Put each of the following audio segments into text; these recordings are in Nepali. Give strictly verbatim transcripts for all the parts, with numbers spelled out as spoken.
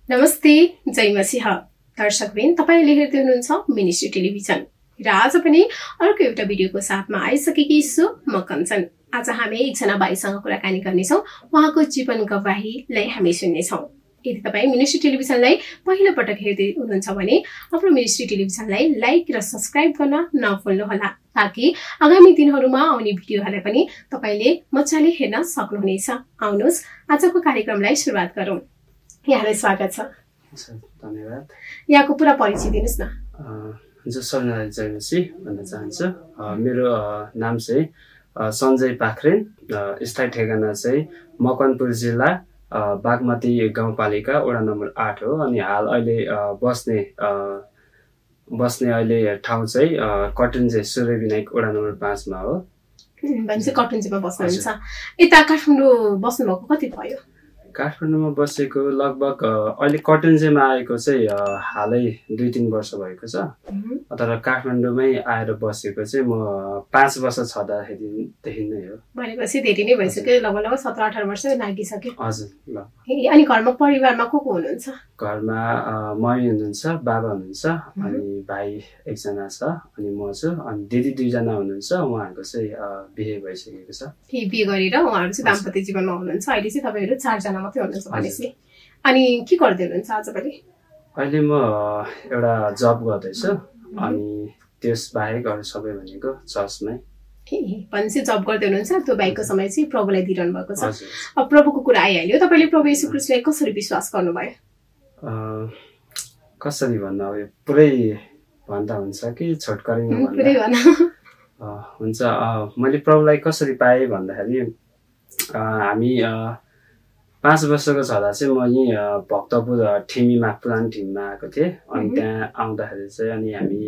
नमस्ते, जय मसीह दर्शकबिन, तपाईले हेर्दै हुनुहुन्छ मिनिस्ट्री टेलिभिजन र आज पनि अर्को एउटा भिडियोको साथमा आइसकेकी छु म कञ्चन। आज हामी एकजना भाइसँग कुराकानी गर्नेछौँ। उहाँको जीवन गवाहीलाई हामी सुन्नेछौँ। यदि तपाई मिनिस्ट्री टेलिभिजनलाई पहिलो पटक हेर्दै हुनुहुन्छ भने आफ्नो मिनिस्ट्री टेलिभिजनलाई लाइक र सब्स्क्राइब गर्न नभुल्नुहोला, ताकि आगामी दिनहरूमा आउने भिडियोहरूलाई पनि तपाईले मजाले हेर्न सक्नुहुनेछ। आउनुहोस् आजको कार्यक्रमलाई सुरुवात गरौँ। यहाँलाई स्वागत छ। धन्यवाद। यहाँको पुरा परिचय दिनुस् न। जो सबैजनालाई जय मसीह भन्न चाहन्छु। मेरो नाम चाहिँ सञ्जय पाखरेन, स्थायी ठेगाना चाहिँ मकवानपुर जिल्ला बागमती गाउँपालिका वडा नम्बर आठ हो। अनि हाल अहिले बस्ने बस्ने अहिले ठाउँ चाहिँ कटुन्जे सूर्य विनायक वडा नम्बर पाँचमा हो। भनेपछि कटुन्जेमा बस्नुहुन्छ। यता काठमाडौँ बस्नु भएको कति भयो? काठमाडौँमा बसेको लगभग अहिले कटुन्जेमा आएको चाहिँ हालै दुई तीन वर्ष भएको छ। तर काठमाडौँमै आएर बसेको चाहिँ म पाँच वर्ष छँदाखेरिदेखि नै हो। भनेपछि धेरै नै भइसक्यो, लगभग लगभग सत्र अठार वर्ष नागिसक्यो। हजुर ल। अनि घरमा परिवारमा को को हुनुहुन्छ? घरमा मम्मी हुनुहुन्छ, बाबा हुनुहुन्छ, अनि भाइ एकजना छ, अनि म छु, अनि दिदी दुईजना हुनुहुन्छ। उहाँहरूको चाहिँ बिहे भइसकेको छ। बिहे गरेर उहाँहरू चाहिँ दाम्पत्य जीवनमा हुनुहुन्छ। अहिले चाहिँ तपाईँहरू चारजना मात्रै हुनुहुन्छ भनेपछि। अनि के गर्दै हुनुहुन्छ आजभोलि? अहिले म एउटा जब गर्दैछु, अनि त्यस बाहेक अरू सबै भनेको चर्चमै। भनेपछि जब गर्दै हुनुहुन्छ, त्यो बाहेकको समय चाहिँ प्रभुलाई दिइरहनु भएको छ। अब प्रभुको कुरा आइहाल्यो, तपाईँले प्रभु येशू ख्रीष्टलाई कसरी विश्वास गर्नुभयो? कसरी भन्नु, अब पुरै भन्दा हुन्छ कि छोटकरीमा भन्दा हुन्छ। मैले प्रभुलाई कसरी पाएँ भन्दाखेरि हामी पाँच वर्षको छँदा चाहिँ म यहीँ भक्तपुर ठिमीमा पुरानो ठिमीमा आएको थिएँ। अनि त्यहाँ आउँदाखेरि चाहिँ अनि हामी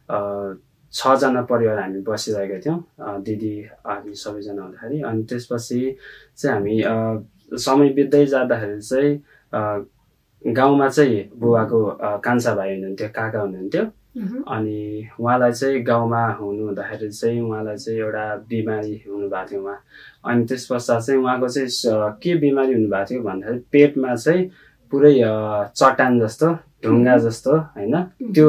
छजना परिवार हामी बसिरहेका थियौँ, दिदी हामी सबैजना हुँदाखेरि। अनि त्यसपछि चाहिँ हामी समय बित्दै जाँदाखेरि चाहिँ गाउँमा चाहिँ बुवाको कान्छा भाइ हुनुहुन्थ्यो, काका हुनुहुन्थ्यो। अनि उहाँलाई चाहिँ गाउँमा हुनु हुँदाखेरि चाहिँ उहाँलाई चाहिँ एउटा बिमारी हुनुभएको थियो उहाँ। अनि त्यस पश्चात चाहिँ उहाँको चाहिँ के बिमारी हुनुभएको थियो भन्दाखेरि पेटमा चाहिँ पुरै चट्टान जस्तो, ढुङ्गा जस्तो होइन, त्यो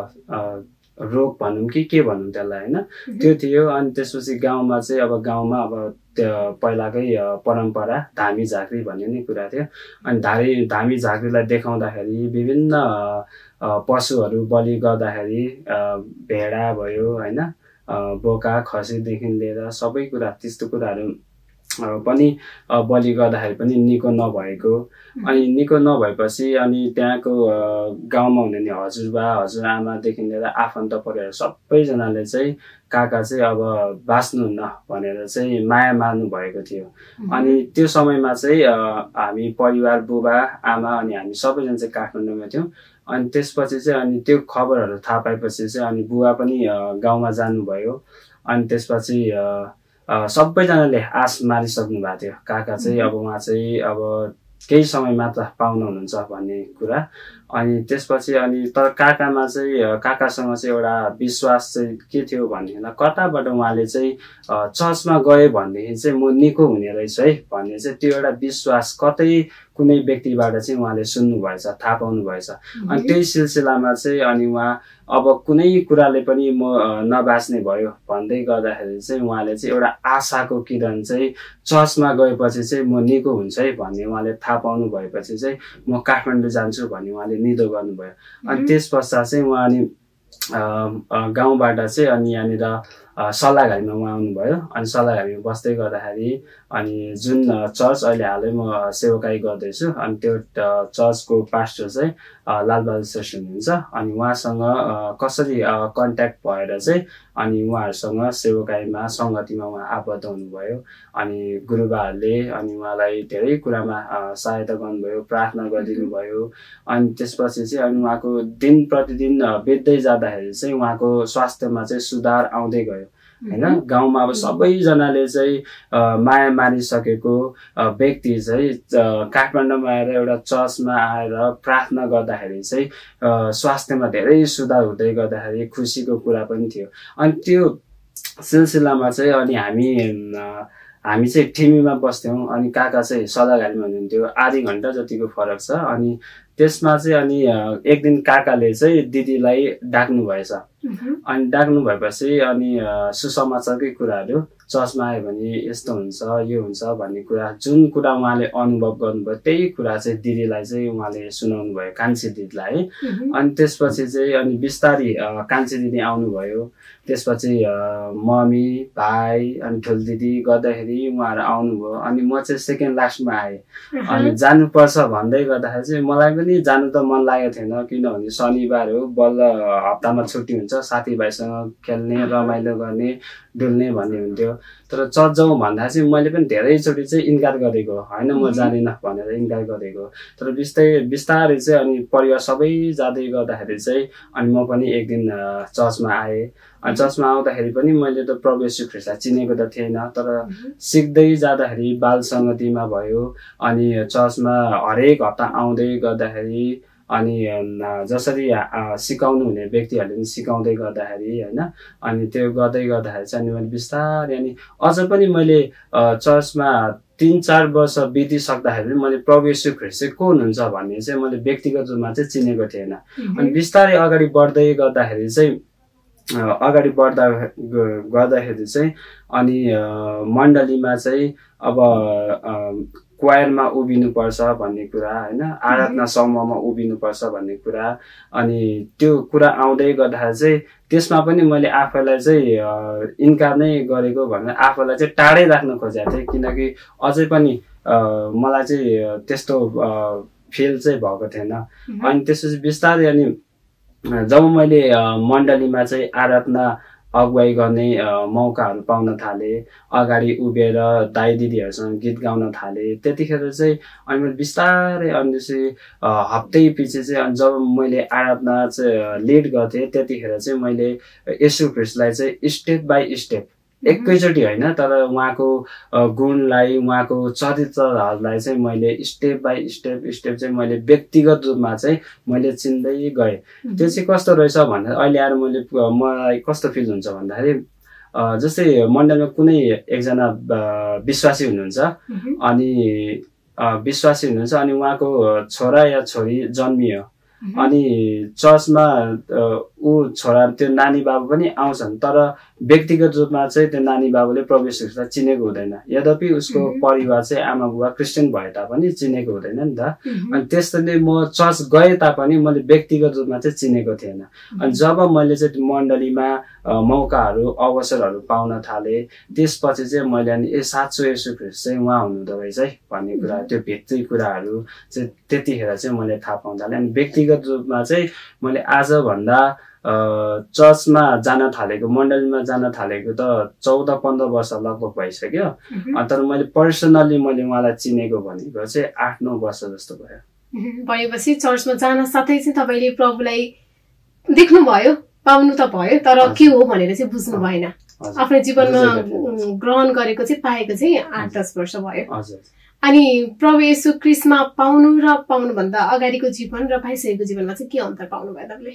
रोग भनौँ कि के भनौँ त्यसलाई होइन, त्यो थियो। अनि त्यसपछि गाउँमा चाहिँ अब गाउँमा अब त्यो पहिलाकै परम्परा धामी झाँक्री भन्ने नै कुरा थियो। अनि धामी धामी झाँक्रीलाई देखाउँदाखेरि विभिन्न पशुहरू बलि गर्दाखेरि भेडा भयो होइन, बोका खसीदेखि लिएर सबै कुरा त्यस्तो कुराहरू पनि बलि गर्दाखेरि पनि निको नभएको। अनि निको नभएपछि अनि त्यहाँको गाउँमा हुने हजुरबा हजुरआमादेखि लिएर आफन्त परिवार सबैजनाले चाहिँ काका चाहिँ अब बाँच्नुहुन्न भनेर चाहिँ माया मार्नु भएको थियो। अनि त्यो समयमा चाहिँ हामी परिवार बुबा आमा अनि हामी सबैजना चाहिँ काठमाडौँमा थियौँ। अनि त्यसपछि चाहिँ अनि त्यो खबरहरू थाहा पाएपछि चाहिँ अनि बुवा पनि गाउँमा जानुभयो। अनि त्यसपछि सबैजनाले आश मारिसक्नु भएको थियो, काका चाहिँ अब उहाँ चाहिँ अब केही समय मात्र पाउनु हुनुहुन्छ भन्ने कुरा। अनि त्यसपछि अनि तर काकामा चाहिँ काकासँग चाहिँ एउटा विश्वास चाहिँ के थियो भनेदेखिलाई कताबाट उहाँले चाहिँ चर्चमा गए भनेदेखि चाहिँ म निको हुने रहेछ है भन्ने चाहिँ त्यो एउटा विश्वास कतै कुनै व्यक्तिबाट चाहिँ उहाँले सुन्नु भएछ, थाहा पाउनु भएछ। अनि त्यही सिलसिलामा चाहिँ अनि उहाँ अब कुनै कुराले पनि म नबाच्ने भयो भन्दै गर्दाखेरि चाहिँ उहाँले चाहिँ एउटा आशाको किरण चाहिँ चर्चमा गएपछि चाहिँ म निको हुन्छ है भन्ने उहाँले थाहा पाउनु भएपछि चाहिँ म काठमाडौँ जान्छु भन्ने उहाँले निदो गर्नुभयो। अनि त्यस पश्चात चाहिँ उहाँ अनि गाउँबाट चाहिँ अनि यहाँनिर सल्लाहघारीमा उहाँ आउनुभयो। अनि सल्लाहघारीमा बस्दै गर्दाखेरि अनि जुन चर्च अहिले हालै म सेवाकाई गर्दैछु, अनि त्यो चर्चको पास्टर चाहिँ लालबहादुर श्रेष्ठ हुनुहुन्छ। अनि उहाँसँग कसरी कन्ट्याक्ट भएर चाहिँ अनि उहाँहरूसँग सेवाकाईमा सङ्गतिमा उहाँ आबद्ध हुनुभयो। अनि गुरुबाहरूले अनि उहाँलाई धेरै कुरामा सहायता गर्नुभयो, प्रार्थना गरिदिनु भयो। अनि त्यसपछि चाहिँ अनि उहाँको दिन प्रतिदिन बित्दै जाँदाखेरि चाहिँ उहाँको स्वास्थ्यमा चाहिँ सुधार आउँदै गयो होइन। गाउँमा अब सबैजनाले चाहिँ माया मारिसकेको व्यक्ति चाहिँ काठमाडौँमा आएर एउटा चर्चमा आएर प्रार्थना गर्दाखेरि चाहिँ स्वास्थ्यमा धेरै सुधार हुँदै गर्दाखेरि खुसीको कुरा पनि थियो। अनि त्यो सिलसिलामा चाहिँ अनि हामी हामी चाहिँ ठिमीमा बस्थ्यौँ। अनि काका चाहिँ सल्लाहघारीमा हुनुहुन्थ्यो, आधी घन्टा जतिको फरक छ। अनि त्यसमा चाहिँ अनि एक दिन काकाले चाहिँ दिदीलाई डाक्नु भएछ। अनि डाक्नु भएपछि अनि सुसमाचारकै कुराहरू चर्चमा आयो भने यस्तो हुन्छ यो हुन्छ भन्ने कुरा जुन कुरा उहाँले अनुभव गर्नुभयो त्यही कुरा चाहिँ दिदीलाई चाहिँ उहाँले सुनाउनु भयो, कान्छी दिदीलाई है। अनि त्यसपछि चाहिँ अनि बिस्तारी कान्छी दिदी आउनुभयो, त्यसपछि मम्मी भाइ अनि ठुलो दिदी गर्दाखेरि उहाँहरू आउनुभयो। अनि म चाहिँ सेकेन्ड लास्टमा आएँ। अनि जानुपर्छ भन्दै गर्दाखेरि चाहिँ मलाई पनि जानु त मन लागेको थिएन, किनभने शनिबार हो, बल्ल हप्तामा छुट्टी हुन्छ, साथीभाइसँग खेल्ने रमाइलो गर्ने डुल्ने भन्ने हुन्थ्यो। तर चर्च जाउँ भन्दा चाहिँ मैले पनि धेरैचोटि चाहिँ इन्कार गरेको, होइन म जाँदिनँ भनेर इन्कार गरेको। तर बिस्तारै बिस्तारै चाहिँ अनि परिवार सबै जाँदै गर्दाखेरि चाहिँ अनि म पनि एक दिन चर्चमा आएँ। अनि चर्चमा आउँदाखेरि पनि मैले त प्रभु येशू ख्रीष्टलाई चिनेको त थिएन, तर सिक्दै जाँदाखेरि बाल सङ्गतिमा भयो। अनि चर्चमा हरेक हप्ता आउँदै गर्दाखेरि अनि जसरी सिकाउनु हुने व्यक्तिहरूले पनि सिकाउँदै गर्दाखेरि होइन, अनि त्यो गर्दै गर्दाखेरि चाहिँ अनि मैले बिस्तारै अनि अझ पनि मैले चर्चमा तिन चार वर्ष बितिसक्दाखेरि मैले प्रभु येशू ख्रीष्ट चाहिँ को हुनुहुन्छ भन्ने चाहिँ मैले व्यक्तिगत रूपमा चाहिँ चिनेको थिएन। अनि बिस्तारै अगाडि बढ्दै गर्दाखेरि चाहिँ अगाडि बढ्दा गर्दाखेरि चाहिँ अनि मण्डलीमा चाहिँ अब क्वायरमा उभिनुपर्छ भन्ने कुरा होइन, आराधना समूहमा उभिनुपर्छ भन्ने कुरा, अनि त्यो कुरा आउँदै गर्दाखेरि चाहिँ त्यसमा पनि मैले आफैलाई चाहिँ इन्कार नै गरेको भनेर आफैलाई चाहिँ टाढै राख्न खोजेको थिएँ, किनकि अझै पनि मलाई चाहिँ त्यस्तो फिल चाहिँ भएको थिएन। अनि त्यसपछि बिस्तारै अनि जब मैले मण्डलीमा चाहिँ आराधना अगुवाई गर्ने मौकाहरू पाउन थाले, अगाडि उभिएर दाइ दिदीहरूसँग गीत गाउन थाले, त्यतिखेर चाहिँ अनि मैले बिस्तारै अनि त्यसै हप्तै पछि चाहिँ जब मैले आराधना चाहिँ लिड गर्थेँ त्यतिखेर चाहिँ मैले येशू ख्रीष्टलाई चाहिँ स्टेप बाई स्टेप एकैचोटि होइन तर उहाँको गुणलाई उहाँको चरित्रहरूलाई चाहिँ मैले स्टेप बाई स्टेप स्टेप चाहिँ मैले व्यक्तिगत रूपमा चाहिँ मैले चिन्दै गएँ। त्यो चाहिँ कस्तो रहेछ भन्दा अहिले आएर मैले मलाई कस्तो फिल हुन्छ भन्दाखेरि जस्तै मण्डलमा कुनै एकजना विश्वासी हुनुहुन्छ अनि विश्वासी हुनुहुन्छ अनि उहाँको छोरा या छोरी जन्मियो अनि चर्चमा ऊ छोरा त्यो नानी बाबु पनि आउँछन् तर व्यक्तिगत रूपमा चाहिँ त्यो नानी बाबुले प्रभु येशू ख्रीष्टलाई चिनेको हुँदैन, यद्यपि उसको परिवार चाहिँ आमा बुबा क्रिस्चियन भए तापनि चिनेको हुँदैन नि त। अनि त्यसैले म चर्च गए तापनि मैले व्यक्तिगत रूपमा चाहिँ चिनेको थिएन। अनि जब मैले चाहिँ मण्डलीमा मौकाहरू अवसरहरू पाउन थालेँ त्यसपछि चाहिँ मैले अनि ए साँचो येशू ख्रीष्ट चाहिँ उहाँ हुनुहुँदो रहेछ है भन्ने कुरा, त्यो भित्री कुराहरू चाहिँ त्यतिखेर चाहिँ मैले थाहा पाउन थालेँ। अनि व्यक्तिगत रूपमा चाहिँ मैले आजभन्दा चर्चमा जान थालेको, मण्डलीमा जान थालेको त चौध पन्ध्र वर्ष लगभग भइसक्यो, तर मैले पर्सनल्ली मैले उहाँलाई चिनेको भनेको चाहिँ आठ नौ वर्ष जस्तो भयो। भनेपछि चर्चमा जान साथै चाहिँ तपाईँले प्रभुलाई देख्नुभयो, पाउनु त भयो तर के हो भनेर चाहिँ बुझ्नु भएन, आफ्नो जीवनमा ग्रहण गरेको चाहिँ पाएको चाहिँ आठ दस वर्ष भयो। अनि प्रभु येशू ख्रीष्टमा पाउनु र पाउनुभन्दा अगाडिको जीवन र पाइसकेको जीवनमा चाहिँ के अन्तर पाउनु भयो तपाईँले?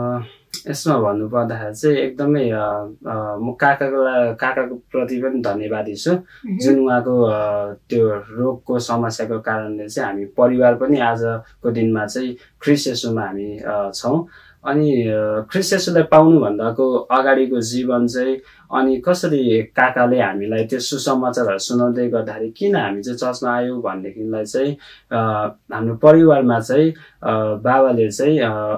यसमा भन्नुपर्दाखेरि चाहिँ एकदमै म काकाको काकाको प्रति पनि धन्यवादी छु, जुन उहाँको त्यो रोगको समस्याको कारणले चाहिँ हामी परिवार पनि आजको दिनमा चाहिँ ख्रीष्ट येशूमा हामी छौँ। अनि ख्रीष्ट येशूलाई पाउनुभन्दाको अगाडिको जीवन चाहिँ अनि कसरी काकाले हामीलाई त्यो सुसमाचारहरू सुनाउँदै गर्दाखेरि किन हामी चाहिँ चर्चमा आयौँ भनेदेखिलाई चाहिँ हाम्रो परिवारमा चाहिँ बाबाले चाहिँ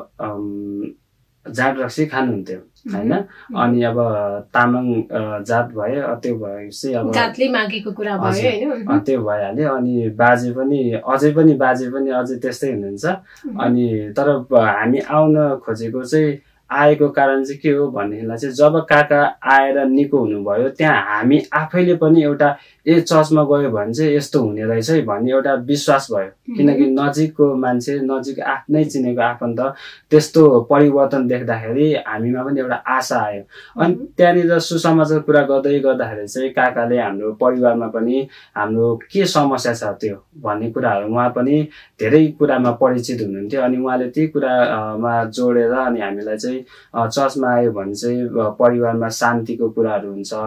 जात रक्सी खानुहुन्थ्यो होइन, अनि अब तामाङ जात भयो, त्यो भएपछि अब जातले मागेको कुरा भयो हैन, त्यो भइहाल्यो। अनि बाजे पनि अझै पनि बाजे पनि अझै त्यस्तै हुनुहुन्छ। अनि तर हामी आउन खोजेको चाहिँ आएको कारण चाहिँ के हो भनेदेखिलाई चाहिँ जब काका आएर निको हुनुभयो त्यहाँ हामी आफैले पनि एउटा ए चर्चमा गयो भने चाहिँ यस्तो हुने रहेछ है भन्ने एउटा विश्वास भयो, किनकि नजिकको मान्छे नजिक आफ्नै चिनेको आफन्त त्यस्तो परिवर्तन देख्दाखेरि हामीमा पनि एउटा आशा आयो। अनि त्यहाँनिर सुसमाचार कुरा गर्दै गर्दाखेरि चाहिँ काकाले हाम्रो परिवारमा पनि हाम्रो के समस्या छ त्यो भन्ने कुराहरू उहाँ पनि धेरै कुरामा परिचित हुनुहुन्थ्यो। अनि उहाँले ती कुरामा जोडेर अनि हामीलाई चाहिँ चर्चमा आयो भने चाहिँ परिवारमा शान्तिको कुराहरू हुन्छ,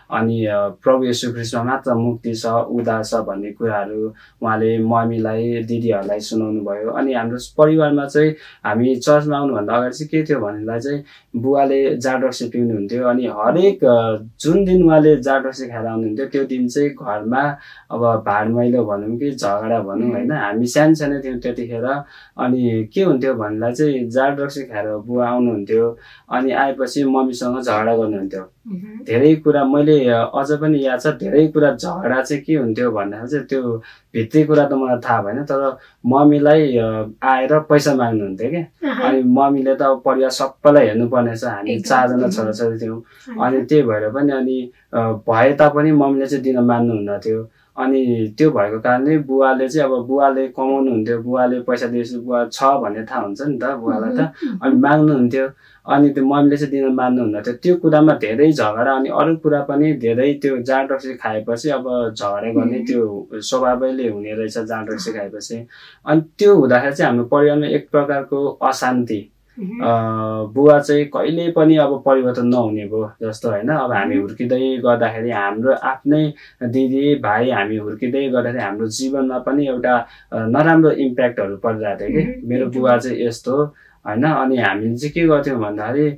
अनि प्रभु येशू ख्रीष्टमा मात्र मुक्ति छ, उद्धार छ भन्ने कुराहरू उहाँले मम्मीलाई दिदीहरूलाई सुनाउनु भयो। अनि हाम्रो परिवारमा चाहिँ हामी चर्चमा आउनुभन्दा अगाडि चाहिँ के थियो भनेलाई चाहिँ बुवाले जाँड रक्सी पिउनुहुन्थ्यो। अनि हरेक जुन दिन उहाँले जाँड रक्सी खाएर आउनुहुन्थ्यो त्यो दिन चाहिँ घरमा अब भाड मैलो भनौँ कि झगडा भनौँ होइन, हामी सानो सानो थियौँ त्यतिखेर। अनि के हुन्थ्यो भन्दा चाहिँ जाँड रक्सी खाएर बुवा आउनुहुन्थ्यो, अनि आएपछि मम्मीसँग झगडा गर्नुहुन्थ्यो। धेरै कुरा मैले अझ पनि याद छ, धेरै कुरा झगडा चाहिँ के हुन्थ्यो भन्दाखेरि चाहिँ त्यो भित्री कुरा त मलाई थाहा भएन, तर मम्मीलाई आएर पैसा माग्नुहुन्थ्यो क्या। अनि मम्मीले त अब परिवार सबैलाई हेर्नुपर्ने छ, हामी चारजना छोराछोरी थियौँ। अनि त्यही भएर पनि अनि भए तापनि मम्मीले चाहिँ दिन मान्नुहुन्न थियो। अनि त्यो भएको कारणले बुवाले चाहिँ अब बुवाले कमाउनुहुन्थ्यो, बुवाले पैसा दिएपछि बुवा छ भन्ने थाहा हुन्छ नि त बुवालाई त, अनि माग्नुहुन्थ्यो। अनि त्यो मम्मीले चाहिँ दिन मान्नुहुन्न थियो। त्यो कुरामा धेरै झगडा, अनि अरू कुरा पनि धेरै त्यो जाँड रक्सी खाएपछि अब झगडा गर्ने त्यो स्वभावैले हुने रहेछ जाँड रक्सी खाएपछि। अनि त्यो हुँदाखेरि चाहिँ हाम्रो परिवारमा एक प्रकारको अशान्ति, बुवा चाहिँ कहिले पनि अब परिवर्तन नहुने भयो जस्तो होइन। अब हामी हुर्किँदै गर्दाखेरि हाम्रो आफ्नै दिदी भाइ हामी हुर्किँदै गर्दाखेरि हाम्रो जीवनमा पनि एउटा नराम्रो इम्प्याक्टहरू परिरहेको थियो कि मेरो बुवा चाहिँ यस्तो होइन। अनि हामीले चाहिँ के गर्थ्यौँ भन्दाखेरि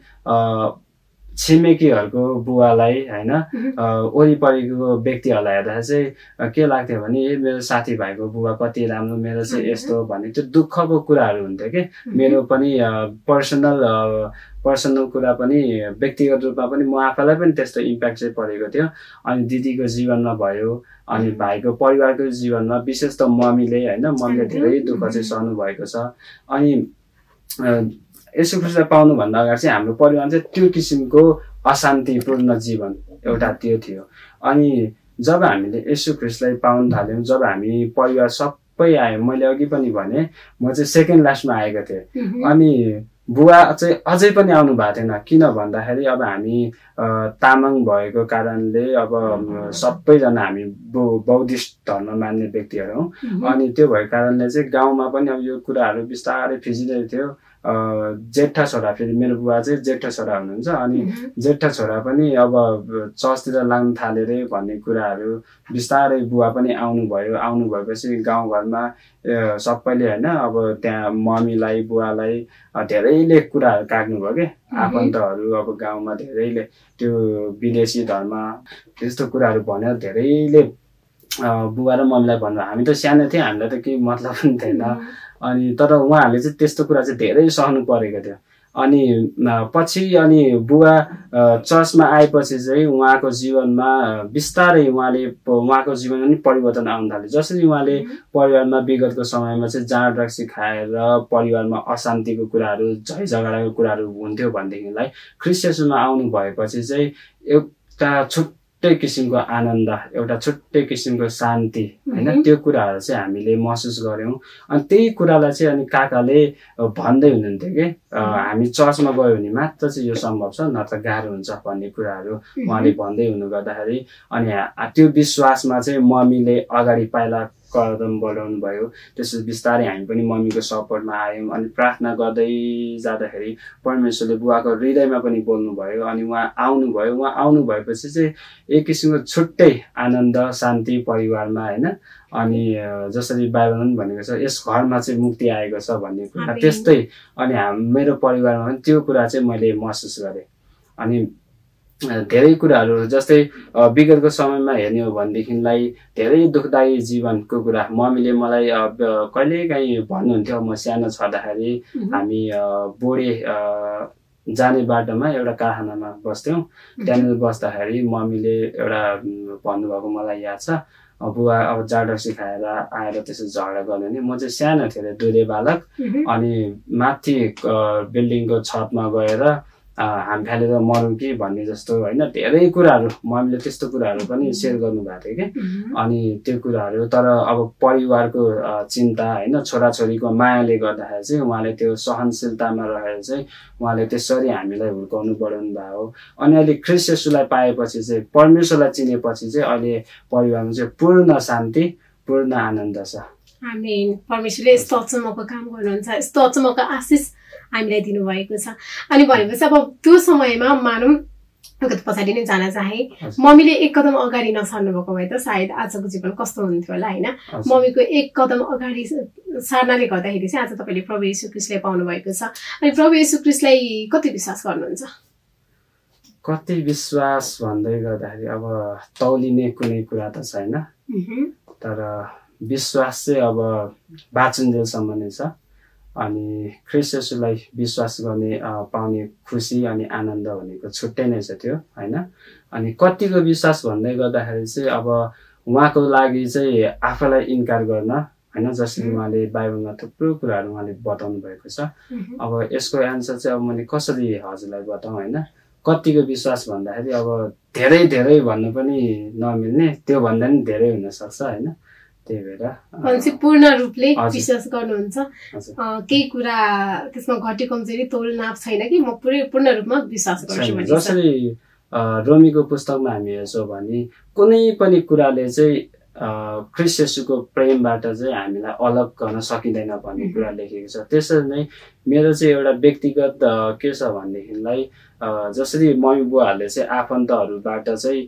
छिमेकीहरूको बुवालाई होइन वरिपरिको व्यक्तिहरूलाई हेर्दा चाहिँ के लाग्थ्यो भने मेरो साथीभाइको बुवा कति राम्रो, मेरो चाहिँ यस्तो भन्ने त्यो दुःखको कुराहरू हुन्थ्यो कि। मेरो पनि पर्सनल पर्सनल कुरा पनि व्यक्तिगत रूपमा पनि म आफैलाई पनि त्यस्तो इम्प्याक्ट चाहिँ परेको थियो। अनि दिदीको जीवनमा भयो, अनि भाइको परिवारको जीवनमा विशेष त मम्मीले होइन मम्मीले धेरै दुःख चाहिँ सहनु भएको छ। अनि येशू ख्रीष्टलाई पाउनुभन्दा अगाडि चाहिँ हाम्रो परिवारमा चाहिँ त्यो किसिमको अशान्तिपूर्ण जीवन एउटा त्यो थियो। अनि जब हामीले येशू ख्रीष्टलाई पाउन थाल्यौँ, जब हामी परिवार सबै आयौँ, मैले अघि पनि भने म चाहिँ सेकेन्ड लास्टमा आएको थिएँ। अनि बुवा चाहिँ अझै पनि आउनु भएको थिएन, किन भन्दाखेरि अब हामी तामाङ भएको कारणले अब सबैजना हामी बौद्धिस्ट धर्म मान्ने व्यक्तिहरू हौँ। अनि त्यो भएको कारणले चाहिँ गाउँमा पनि अब यो कुराहरू बिस्तारै फिजिँदै थियो। जेठा छोरा, फेरि मेरो बुवा चाहिँ जेठा छोरा हुनुहुन्छ। अनि जेठा छोरा पनि अब चर्चतिर लाग्नु थाले रे भन्ने कुराहरू बिस्तारै बुवा पनि आउनुभयो। आउनु भएपछि गाउँघरमा सबैले होइन अब त्यहाँ मम्मीलाई बुवालाई धेरैले कुराहरू काट्नुभयो कि, आफन्तहरू अब गाउँमा धेरैले त्यो विदेशी धर्म त्यस्तो कुराहरू भनेर धेरैले बुवा र मम्मीलाई भन्नु। हामी त सानो थियौँ, हामीलाई त केही मतलब पनि थिएन। अनि तर उहाँहरूले चाहिँ त्यस्तो कुरा चाहिँ धेरै सहनु परेको थियो। अनि पछि अनि बुवा चर्चमा आएपछि चाहिँ उहाँको जीवनमा बिस्तारै उहाँले उहाँको जीवनमा पनि परिवर्तन आउन थाल्यो। जसरी उहाँले परिवारमा विगतको समयमा चाहिँ जाँड रक्सी खाएर परिवारमा अशान्तिको कुराहरू झै झगडाको कुराहरू हुन्थ्यो भनेदेखिलाई ख्रीष्ट येशूमा आउनु भएपछि चाहिँ एउटा छुट्टै किसिमको आनन्द, एउटा छुट्टै किसिमको शान्ति होइन, त्यो कुराहरू चाहिँ हामीले महसुस गऱ्यौँ। अनि त्यही कुरालाई चाहिँ अनि काकाले भन्दै हुनुहुन्थ्यो कि हामी चर्चमा गयो भने मात्र चाहिँ यो सम्भव छ, नत्र गाह्रो हुन्छ भन्ने कुराहरू उहाँले भन्दै हुनु गर्दाखेरि अनि त्यो विश्वासमा चाहिँ मम्मीले अगाडि पाइला कदम बढाउनु भयो। त्यसपछि बिस्तारै हामी पनि मम्मीको सपोर्टमा आयौँ। अनि प्रार्थना गर्दै जाँदाखेरि परमेश्वरले बुवाको हृदयमा पनि बोल्नुभयो। अनि उहाँ आउनुभयो। उहाँ आउनु भएपछि चाहिँ एक किसिमको छुट्टै आनन्द शान्ति परिवारमा होइन। अनि जसरी बाइबलमा पनि भनेको छ यस घरमा चाहिँ मुक्ति आएको छ भन्ने कुरा त्यस्तै अनि हाम मेरो परिवारमा पनि त्यो कुरा चाहिँ मैले महसुस गरेँ। अनि धेरै कुराहरू जस्तै विगतको समयमा हेर्ने हो भनेदेखिलाई धेरै दुःखदायी जीवनको कुरा मम्मीले मलाई कहिलेकाहीँ भन्नुहुन्थ्यो। म सानो छँदाखेरि हामी बोडे जाने बाटोमा एउटा कारखानामा बस्थ्यौँ। त्यहाँनिर बस्दाखेरि मम्मीले एउटा भन्नुभएको मलाई याद छ, बुवा अब जाँड रक्सी खाएर आएर त्यसो झगडा गर्ने नि। म चाहिँ सानो थिएँ, दुधे बालक। अनि माथि बिल्डिङको छतमा गएर हामी फालेर मरौँ कि भन्ने जस्तो होइन धेरै कुराहरू मम्मीले त्यस्तो कुराहरू पनि सेयर गर्नुभएको थियो कि। अनि त्यो कुराहरू तर अब परिवारको चिन्ता होइन छोराछोरीको मायाले गर्दाखेरि चाहिँ उहाँले त्यो सहनशीलतामा रहेर चाहिँ उहाँले त्यसरी हामीलाई हुर्काउनु बढाउनु भएको हो। अनि अहिले ख्रीष्ट येशूलाई पाएपछि चाहिँ परमेश्वरलाई चिनेपछि चाहिँ अहिले परिवारमा चाहिँ पूर्ण शान्ति पूर्ण आनन्द छ। आमेन। परमेश्वरले यस्तो अचम्मको काम गर्नुहुन्छ, यस्तो अचम्मको आशिष हामीलाई दिनुभएको छ। अनि भनेपछि अब त्यो समयमा मानौँ अलिकति पछाडि नै जान चाहे मम्मीले एक कदम अगाडि नसर्नु भएको भए त सायद आजको जीवन कस्तो हुन्थ्यो होला हैन मम्मीको एक कदम अगाडि सार्नाले गर्दाखेरि चाहिँ आज तपाईले प्रभु येशू ख्रीष्टलाई पाउनु भएको छ अनि प्रभु येशू ख्रीष्टलाई कति विश्वास गर्नुहुन्छ कति विश्वास भन्दै गर्दाखेरि अब तौलिने कुनै कुरा त छैन तर विश्वास चाहिँ अब बाँचुन्जेलसम्म नै छ अनि ख्रीष्ट येशूलाई विश्वास गर्ने पाउने खुसी अनि आनन्द भनेको छुट्टै नै छ त्यो हैन अनि कतिको विश्वास भन्दै गर्दाखेरि चाहिँ अब उहाँको लागि चाहिँ आफैलाई इन्कार गर्न हैन जसरी उहाँले बाइबलमा थुप्रो कुराहरू उहाँले बताउनु भएको छ अब यसको एन्सर चाहिँ अब मैले कसरी हजुरलाई बताउँ हैन कतिको विश्वास भन्दाखेरि अब धेरै धेरै भन्नु पनि नमिल्ने त्यो भन्दा पनि धेरै हुन सक्छ हैन त्यही भएर अनि पूर्ण रूपले विश्वास गर्नुहुन्छ केही कुरा त्यसमा घटी कमजोरी तोल नाप छैन कि म पुरै पूर्ण रूपमा विश्वास गर्छु भन्ने जसरी रोमीको पुस्तकमा हामी हेर्छौं भने कुनै पनि कुराले चाहिँ ख्रीष्ट येशूको प्रेमबाट चाहिँ हामीलाई अलग गर्न सकिँदैन भन्ने कुरा लेखेको छ त्यसरी नै मेरो चाहिँ एउटा व्यक्तिगत के छ भनेदेखिलाई जसरी मम्मी बुवाहरूले चाहिँ आफन्तहरूबाट चाहिँ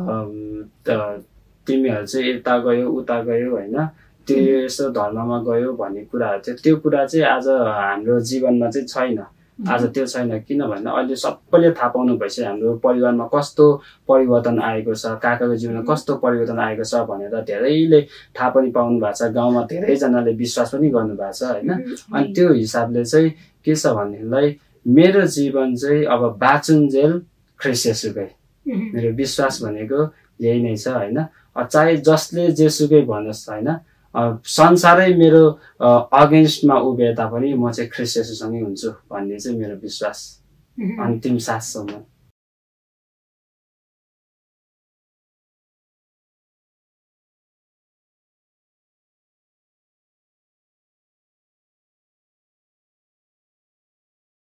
तिमीहरू चाहिँ यता गयो उता गयो हैन त्यो यस्तो धर्ममा गयो भन्ने कुराहरू थियो त्यो कुरा चाहिँ आज हाम्रो जीवनमा चाहिँ छैन आज त्यो छैन किनभने अहिले सबैले थाहा पाउनु भइसक्यो हाम्रो परिवारमा कस्तो परिवर्तन आएको छ काकाको जीवनमा कस्तो परिवर्तन आएको छ भनेर धेरैले थाहा पनि पाउनु भएको छ गाउँमा धेरैजनाले विश्वास पनि गर्नु भएको छ हैन अनि त्यो हिसाबले चाहिँ के छ भनेदेखिलाई मेरो जीवन चाहिँ अब बाँचुन्जेल ख्रीष्ट येशूकै मेरो विश्वास भनेको यही नै छ हैन चाहे जसले जेसुकै भनोस् हैन संसारै मेरो अगेन्स्टमा उभिए तापनि म चाहिँ ख्रीष्ट येशूसँगै हुन्छु भन्ने चाहिँ मेरो विश्वास अन्तिम साससम्म